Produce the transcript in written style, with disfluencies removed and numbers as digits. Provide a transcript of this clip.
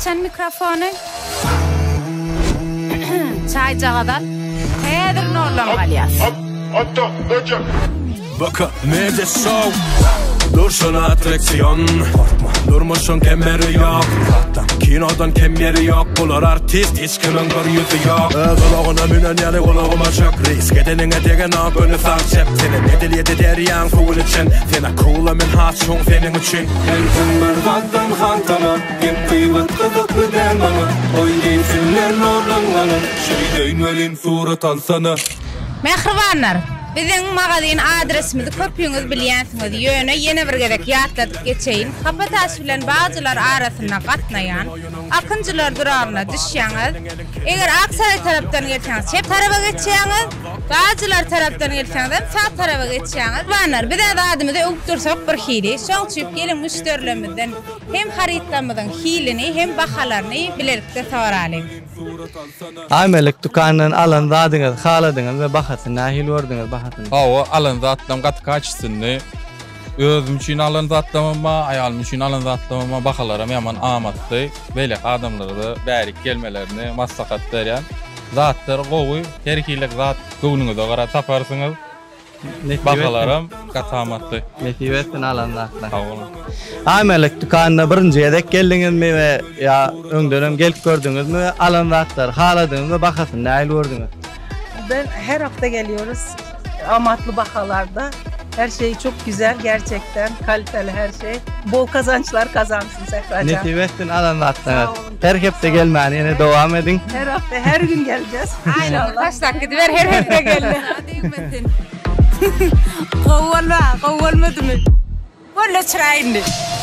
açan mikrofonu. Çaycağadan. Hedir norlan galyas. Baka nece şov Dursun atraksiyon Durmuşun kemeri yok Kinodan kemeri yok Bular artist hiç kimin bir yüzü yok Kulağına münen yani kulağıma çok risk Edenine degen o gönü sağ çep Senin edil yedi deryan full için Sena kula min haçun senin için Elfin bir vaddan hantana Gem kıyvat kızıklı dermanı Oynayınsınlar norlanlanı Şeydeyn velin surat alsana Mehribanlar, bizim mağazin adresimizi köpüğünüz bilýänsiniz. Ýöne ýene bir gerek ýatladyk geçeýin. Kapataş bilen bazılar arasyna gatnaýan, akynjylar duragyna düşýäňiz. Eger Aksaray tarapdan gelseňiz, şep tarafa geçýäňiz. Bazılar tarapdan gelseňiz, sağ tarafa geçýäňiz. Banlar, bir de adymyzy öňdürsak bir hili. Şoň üçin gelin müşterilerimizden hem haritlamyzyň hilini hem bahalaryny bilerikde soraly. Amelik dükkanından alan zadyňyz, haladyňyz we bahasyny nähil gördüňiz bahasyny. Hawa alan zatdan gat kaçsyny. Özüm üçin alan zatlamama, aýalym üçin alan zatlamama bahalarym ýaman amatdy. Beýle adamlara da bärik gelmelerini maslahat berýän. Zatlar gowy, her ikili zat göwnüňize gara taparsyňyz. Bahalarym gat amatdy. Netiwetden alan zatlar. Hawa. Amelik dükkanına birinji edek geldiňizmi we ýa öňdörem gelip gördüňizmi alan zatlar, haladyňyz we bahasyny nähil gördüňiz? Ben her hafta geliyoruz. Amatlı bakalarda. Her şey çok güzel gerçekten. Kaliteli her şey. Bol kazançlar kazansın Sefracan. Netiwetden alan zatlar. Her hepde gelmäni ýene dowam edin. Her hafta her gün geleceğiz. Aynen. Kaç dakika diber her hafta geldi. Qowwalma, qowwalmadymy? Wala çyrayındy.